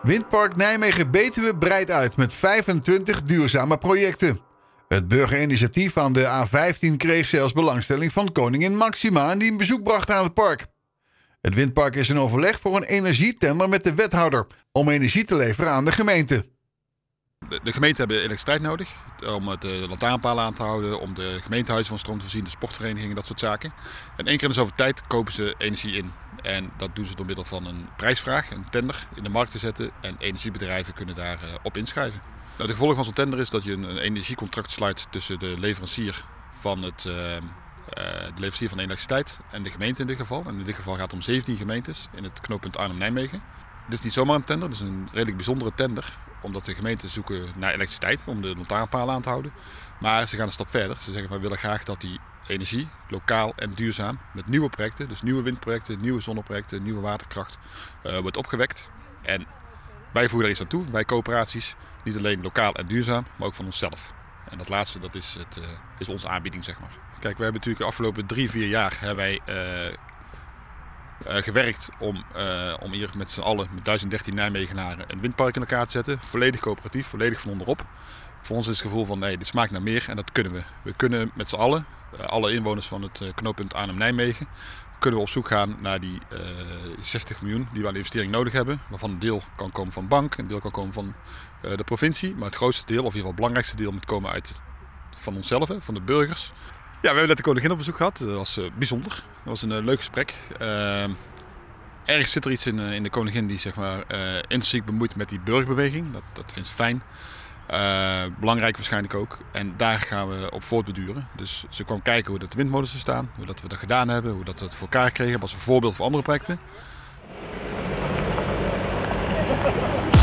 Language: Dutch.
Windpark Nijmegen-Betuwe breidt uit met 25 duurzame projecten. Het burgerinitiatief aan de A15 kreeg zelfs belangstelling van koningin Maxima die een bezoek bracht aan het park. Het windpark is in overleg voor een energietender met de wethouder om energie te leveren aan de gemeente. De gemeenten hebben elektriciteit nodig om de lantaarnpalen aan te houden, om de gemeentehuizen van stroom te voorzien, de sportverenigingen, dat soort zaken. En 1 keer in de zoveel tijd kopen ze energie in. En dat doen ze door middel van een prijsvraag, een tender in de markt te zetten en energiebedrijven kunnen daarop inschrijven. Nou, de gevolg van zo'n tender is dat je een energiecontract sluit tussen de leverancier van de elektriciteit en de gemeente in dit geval. En in dit geval gaat het om 17 gemeentes in het knooppunt Arnhem-Nijmegen. Dit is niet zomaar een tender, dit is een redelijk bijzondere tender. Omdat de gemeenten zoeken naar elektriciteit om de lantaarnpalen aan te houden. Maar ze gaan een stap verder. Ze zeggen we willen graag dat die energie, lokaal en duurzaam, met nieuwe projecten, dus nieuwe windprojecten, nieuwe zonneprojecten, nieuwe waterkracht, wordt opgewekt. En wij voegen daar iets aan toe, wij coöperaties, niet alleen lokaal en duurzaam, maar ook van onszelf. En dat laatste, dat is onze aanbieding, zeg maar. Kijk, we hebben natuurlijk de afgelopen 3-4 jaar hebben wij gewerkt om hier met z'n allen, met 1013 Nijmegenaren, een windpark in elkaar te zetten. Volledig coöperatief, volledig van onderop. Voor ons is het gevoel van, dit smaakt naar meer en dat kunnen we. We kunnen met z'n allen, alle inwoners van het knooppunt Arnhem-Nijmegen, kunnen we op zoek gaan naar die 60 miljoen die we aan de investering nodig hebben. Waarvan een deel kan komen van bank, een deel kan komen van de provincie. Maar het grootste deel, of in ieder geval het belangrijkste deel, moet komen van onszelf, van de burgers. Ja, we hebben net de koningin op bezoek gehad. Dat was bijzonder. Dat was een leuk gesprek. Ergens zit er iets in de koningin die zeg maar, intrinsiek bemoeit met die burgerbeweging. Dat vindt ze fijn. Belangrijk waarschijnlijk ook. En daar gaan we op voortbeduren. Dus ze kwam kijken hoe dat de windmolens er staan. Hoe dat we dat gedaan hebben. Hoe dat we het voor elkaar kregen. Als een voorbeeld voor andere projecten.